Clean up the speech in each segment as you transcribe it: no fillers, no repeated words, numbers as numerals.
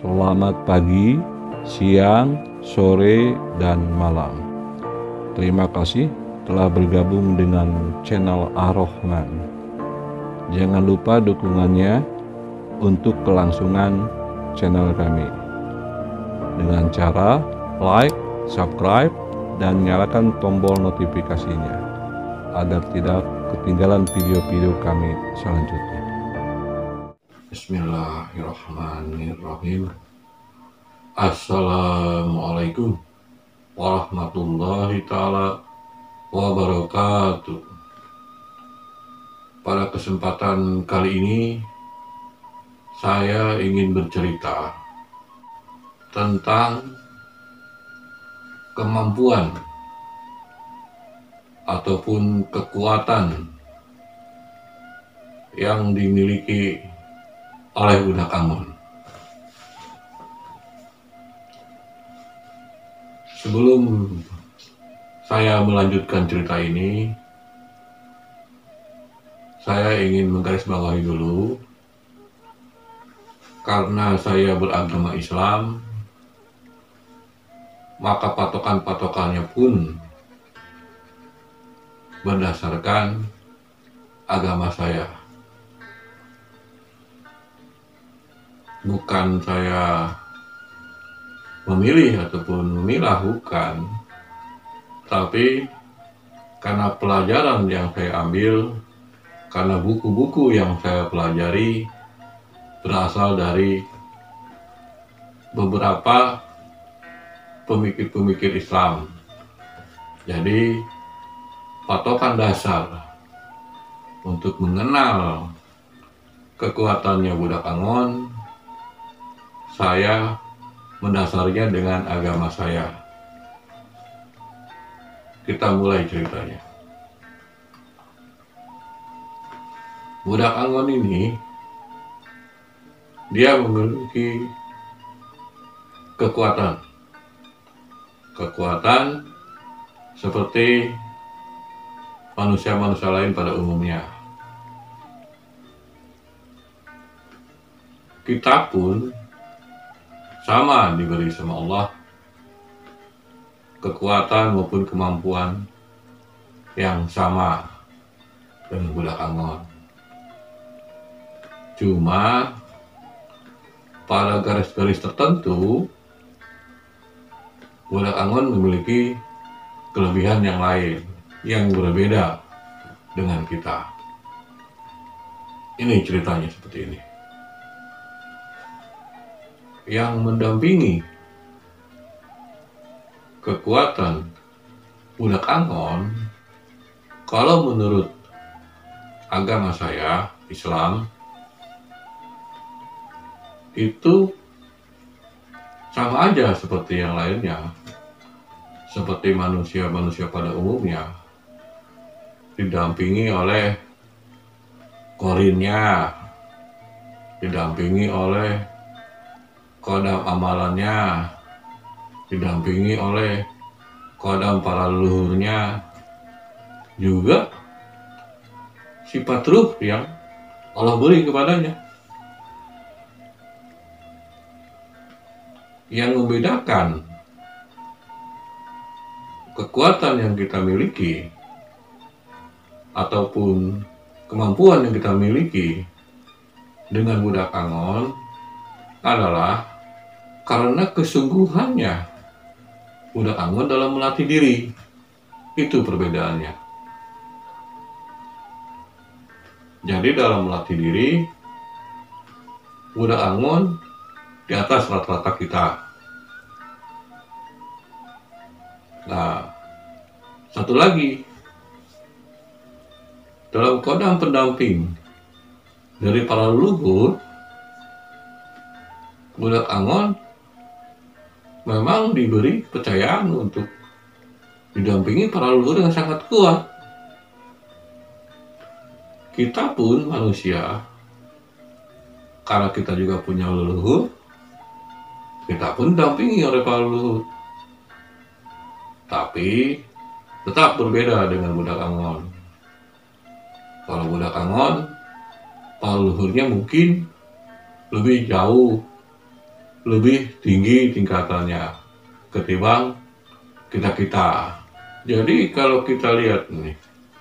Selamat pagi, siang, sore, dan malam. Terima kasih telah bergabung dengan channel Ar-Rahman. Jangan lupa dukungannya untuk kelangsungan channel kami dengan cara like, subscribe, dan nyalakan tombol notifikasinya agar tidak ketinggalan video-video kami selanjutnya. Bismillahirrahmanirrahim. Assalamualaikum warahmatullahi ta'ala wabarakatuh. Pada kesempatan kali ini saya ingin bercerita tentang kemampuan ataupun kekuatan yang dimiliki oleh budak Angon. Sebelum saya melanjutkan cerita ini, saya ingin menggarisbawahi dulu, karena saya beragama Islam, maka patokan-patokannya pun berdasarkan agama saya. Bukan saya memilih ataupun memilah, bukan. Tapi karena pelajaran yang saya ambil, karena buku-buku yang saya pelajari berasal dari beberapa pemikir-pemikir Islam. Jadi patokan dasar untuk mengenal kekuatannya budak Angon, saya mendasarnya dengan agama saya. Kita mulai ceritanya. Budak Angon ini, dia memiliki kekuatan seperti manusia-manusia lain pada umumnya. Kita pun sama diberi sama Allah kekuatan maupun kemampuan yang sama dengan budak Angon. Cuma pada garis-garis tertentu budak Angon memiliki kelebihan yang lain yang berbeda dengan kita. Ini ceritanya seperti ini. Yang mendampingi kekuatan budak Angon, kalau menurut agama saya, Islam, itu sama aja seperti yang lainnya, seperti manusia-manusia pada umumnya, didampingi oleh korinnya, didampingi oleh kodam amalannya, didampingi oleh kodam para leluhurnya, juga sifat ruh yang Allah beri kepadanya. Yang membedakan kekuatan yang kita miliki ataupun kemampuan yang kita miliki dengan budak Angon adalah karena kesungguhannya budak Angon dalam melatih diri. Itu perbedaannya. Jadi dalam melatih diri, budak Angon di atas rata-rata kita. Nah, satu lagi, dalam kodam pendamping dari para leluhur, budak Angon memang diberi kepercayaan untuk didampingi para leluhur yang sangat kuat. Kita pun manusia, karena kita juga punya leluhur, kita pun didampingi oleh para leluhur. Tapi tetap berbeda dengan budak Angon. Kalau budak Angon, para leluhurnya mungkin lebih jauh lebih tinggi tingkatannya ketimbang kita-kita. Jadi kalau kita lihat nih,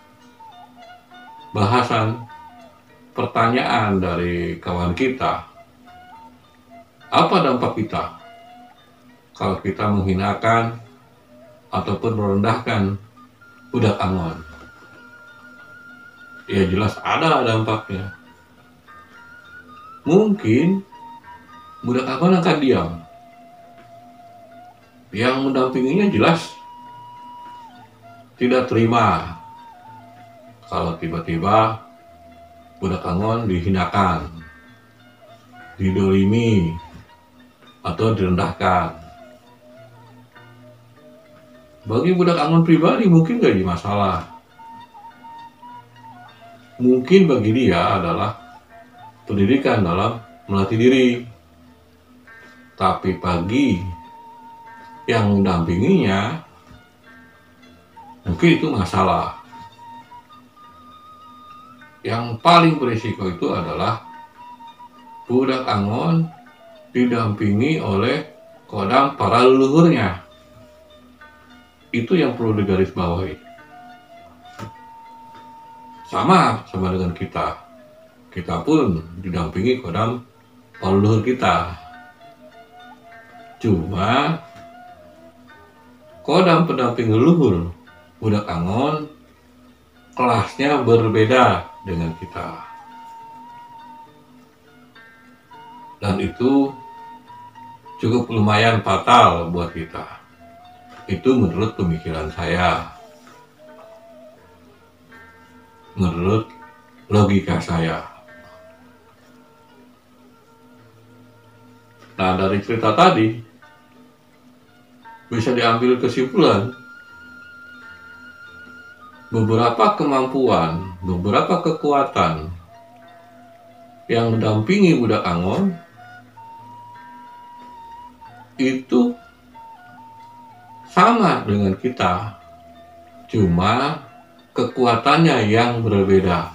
bahasan pertanyaan dari kawan kita, apa dampak kita kalau kita menghinakan ataupun merendahkan budak Angon? Ya jelas ada dampaknya. Mungkin budak Angon akan diam. Yang mendampinginya jelas tidak terima kalau tiba-tiba budak Angon dihinakan, didolimi, atau direndahkan. Bagi budak Angon pribadi mungkin gak jadi masalah. Mungkin bagi dia adalah pendidikan dalam melatih diri. Tapi bagi yang mendampinginya, mungkin itu masalah. Yang paling berisiko itu adalah budak Angon didampingi oleh kodam para leluhurnya. Itu yang perlu digarisbawahi. Sama dengan kita. Kita pun didampingi kodam para leluhur kita. Cuma kodam pendamping leluhur budak Angon kelasnya berbeda dengan kita. Dan itu cukup lumayan fatal buat kita. Itu menurut pemikiran saya. Menurut logika saya. Nah, dari cerita tadi bisa diambil kesimpulan beberapa kemampuan, beberapa kekuatan yang mendampingi budak Angon itu sama dengan kita, cuma kekuatannya yang berbeda.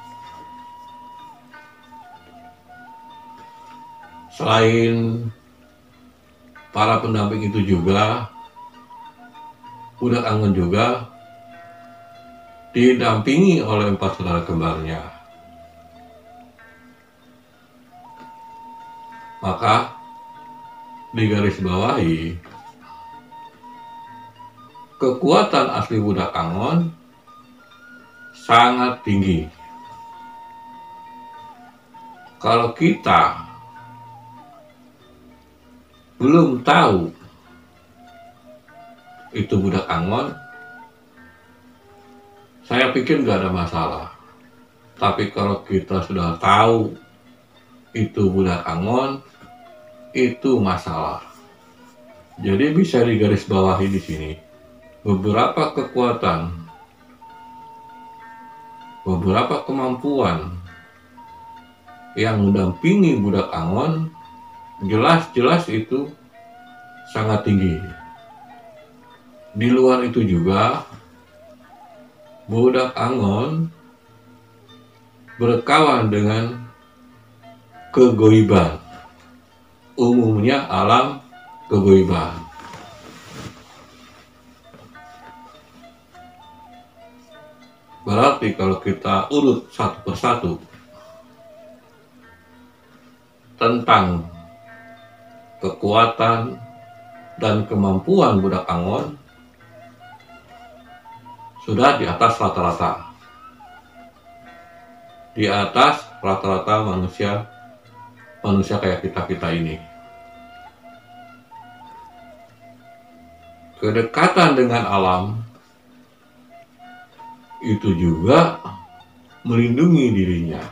Selain para pendamping itu juga, budak Angon juga didampingi oleh 4 saudara kembarnya. Maka digarisbawahi, kekuatan asli budak Angon sangat tinggi. Kalau kita belum tahu itu budak Angon, saya pikir nggak ada masalah. Tapi kalau kita sudah tahu itu budak Angon, itu masalah. Jadi bisa digarisbawahi di sini beberapa kekuatan, beberapa kemampuan yang mendampingi budak Angon jelas-jelas itu sangat tinggi. Di luar itu juga budak Angon berkawan dengan kegoiban, umumnya alam kegoiban. Berarti kalau kita urut satu persatu tentang kekuatan dan kemampuan budak Angon, sudah di atas rata-rata. Di atas rata-rata manusia kayak kita ini. Kedekatan dengan alam itu juga melindungi dirinya.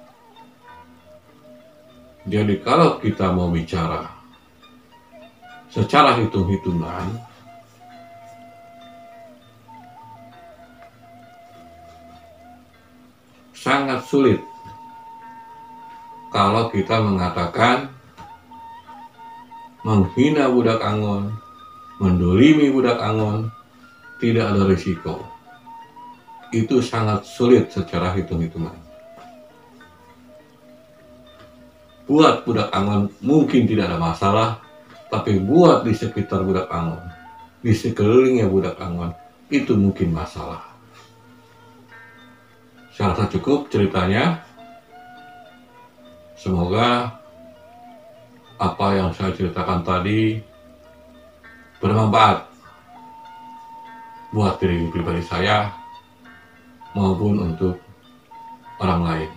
Jadi kalau kita mau bicara secara hitung-hitungan, sangat sulit kalau kita mengatakan menghina budak Angon, mendolimi budak Angon, tidak ada risiko. Itu sangat sulit secara hitung-hitungan. buat budak Angon mungkin tidak ada masalah, tapi buat di sekitar budak Angon, di sekelilingnya budak Angon, itu mungkin masalah. Saya rasa cukup ceritanya. Semoga apa yang saya ceritakan tadi bermanfaat buat diri pribadi saya maupun untuk orang lain.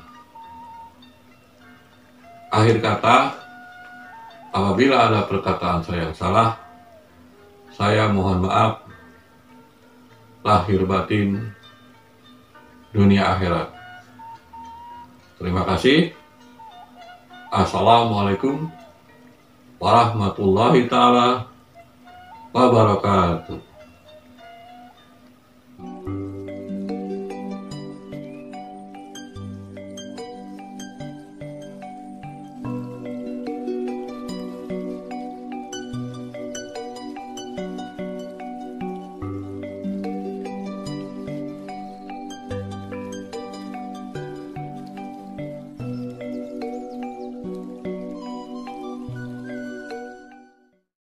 Akhir kata, apabila ada perkataan saya yang salah, saya mohon maaf lahir batin dunia akhirat. Terima kasih. Assalamualaikum warahmatullahi taala wabarakatuh.